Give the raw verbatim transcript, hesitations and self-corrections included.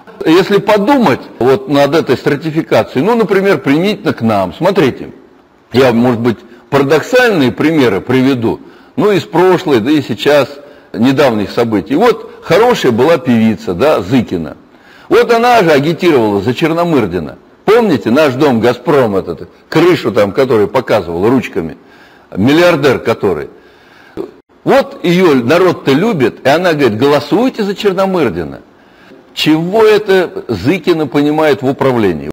Если подумать вот над этой стратификацией, ну, например, применительно к нам, смотрите, я, может быть, парадоксальные примеры приведу, ну, из прошлой, да и сейчас, недавних событий. Вот хорошая была певица, да, Зыкина. Вот она же агитировала за Черномырдина. Помните, наш дом «Газпром», этот, крышу там, который показывал ручками, миллиардер который. Вот ее народ-то любит, и она говорит, голосуйте за Черномырдина. Чего это Зыкина понимает в управлении?